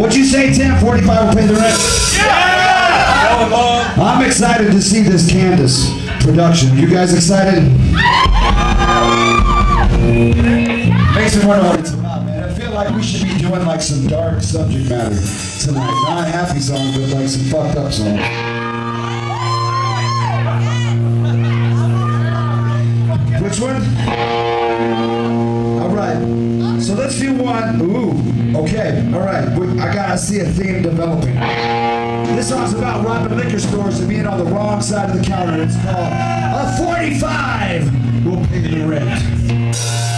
What'd you say, Tim? 45 will pay the rent? Yeah! I'm excited to see this Candace production. You guys excited? Makes me wonder what it's about, man. I feel like we should be doing like some dark subject matter tonight. Not happy songs, but like some fucked up songs. Which one? All right. So let's do one. Ooh. Okay. All right. I gotta see a theme developing. This song's about robbing liquor stores and being on the wrong side of the counter. It's called "A 45 Will Pay the Rent."